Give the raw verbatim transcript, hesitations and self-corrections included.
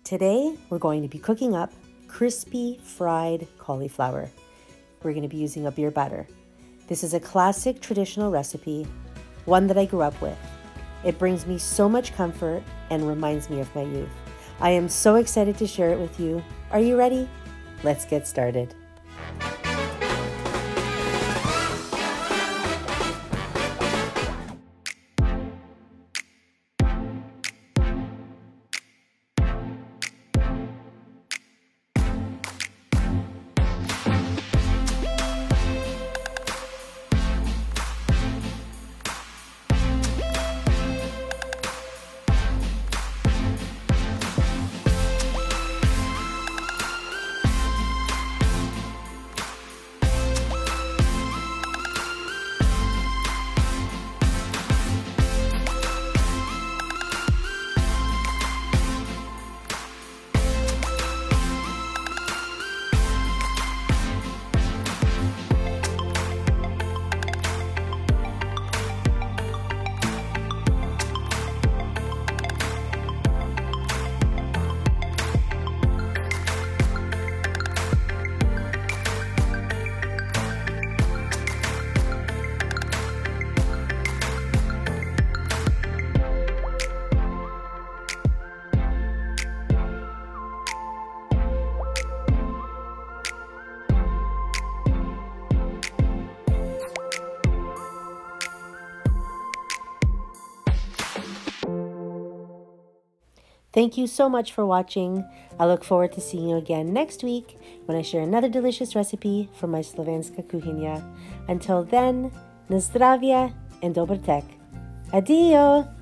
Today, we're going to be cooking up crispy fried cauliflower. We're going to be using a beer batter. This is a classic traditional recipe, one that I grew up with. It brings me so much comfort and reminds me of my youth. I am so excited to share it with you. Are you ready? Let's get started. Thank you so much for watching. I look forward to seeing you again next week when I share another delicious recipe from my slovenska kuhinja. Until then, na zdravje and dober tek. Adio!